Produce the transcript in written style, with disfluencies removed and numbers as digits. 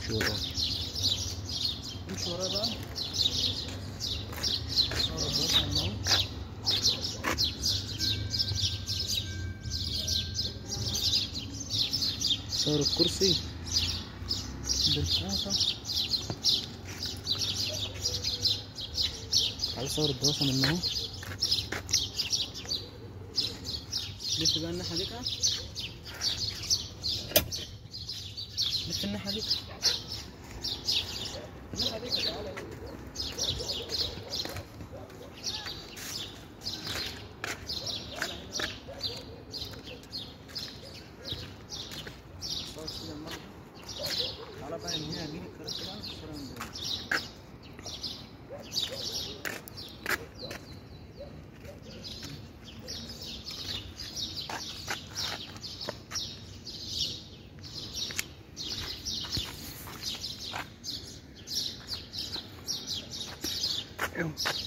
وراه. امشي ورايا بقى. صور الدراسة من اهو. صور الكرسي بالكاسة. على صور الدراسة من اهو. لف بقى الناحية دي كده. لف الناحية دي. الناحية دي تعالى. تعالى بقى من هنا اجيب الكراسي بقى الصورة من جوه. ايوه.